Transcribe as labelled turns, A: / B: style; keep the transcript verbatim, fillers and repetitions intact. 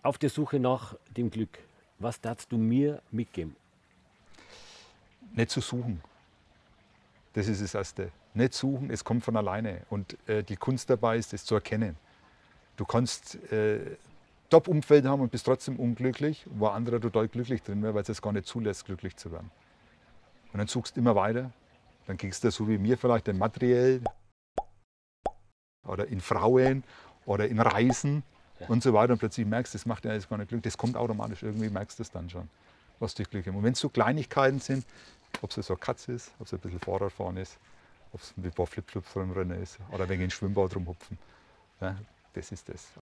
A: auf der Suche nach dem Glück. Was darfst du mir mitgeben?
B: Nicht zu suchen. Das ist das Erste. Nicht suchen, es kommt von alleine. Und äh, die Kunst dabei ist, es zu erkennen. Du kannst äh, Top-Umfeld haben und bist trotzdem unglücklich, wo andere total glücklich drin wäre, weil es es gar nicht zulässt, glücklich zu werden. Und dann suchst du immer weiter. Dann kriegst du so wie mir vielleicht den materiell oder in Frauen oder in Reisen
A: Ja.
B: und so weiter. Und plötzlich merkst du, das macht dir alles gar nicht glücklich. Das kommt automatisch. Irgendwie merkst du es dann schon, was dich glücklich macht. Und wenn es so Kleinigkeiten sind, ob es so eine Katze ist, ob es ein bisschen Fahrradfahren ist, ob es ein paar Flipflops rumrennen ist oder wegen ein Schwimmbad rumhupfen. Ja, das ist das.